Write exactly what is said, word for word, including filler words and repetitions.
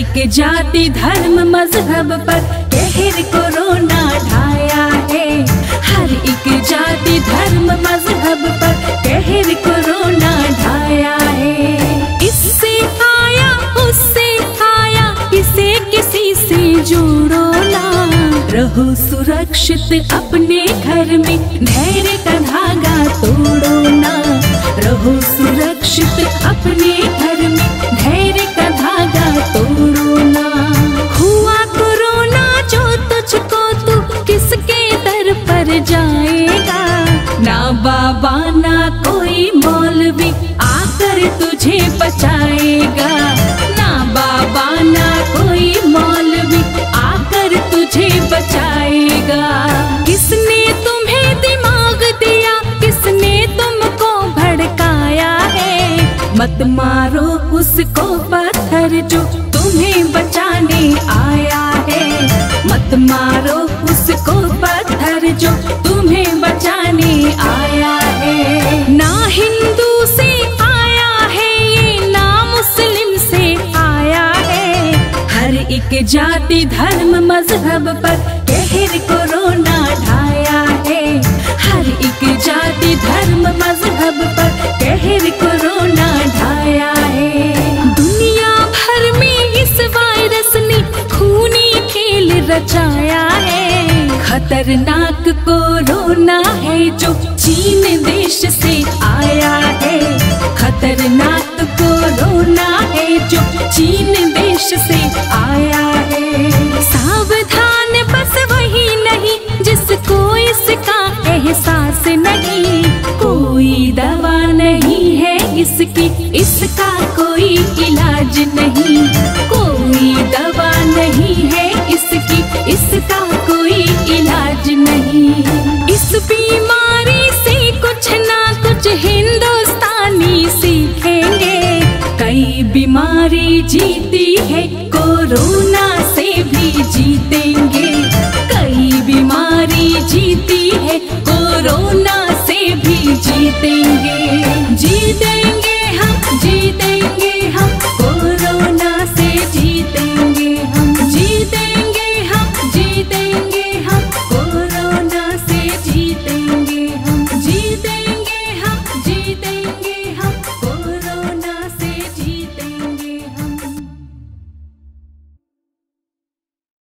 एक जाति धर्म मजहब पर कहर कोरोना ढाया है। हर एक जाति धर्म मजहब पर कहर कोरोना ढाया है। इससे आया उससे आया, इसे किसी से जोड़ो ना। रहो सुरक्षित अपने घर में, धैर्य का धागा तोड़ो ना। रहो सुरक्षित अपने घर में, धैर्य का धागा तोड़ो ना। हुआ कोरोना जो तुझको, तू किसके दर पर जाएगा। ना बाबा ना कोई मौलवी आकर तुझे बचाएगा। ना बाबा ना कोई मौलवी आकर तुझे बचाएगा। किसने तुम्हें दिमाग दिया, किसने तुमको भड़काया है। मत मारो उसको पत्थर जो तुम्हें बचाने आया है। मत मारो उसको पत्थर जो तुम्हें बचाने आया है। ना हिंदू से आया है ये, ना मुस्लिम से आया है। हर एक जाति धर्म मजहब पर कहर कोरोना ढाया है। हर एक जाति धर्म मजहब पर कहर कोरोना ढाया है। दुनिया भर में इस वायरस ने खूनी खेल रचाया है। खतरनाक कोरोना है जो चीन देश से आया है। खतरनाक कोरोना है जो चीन देश से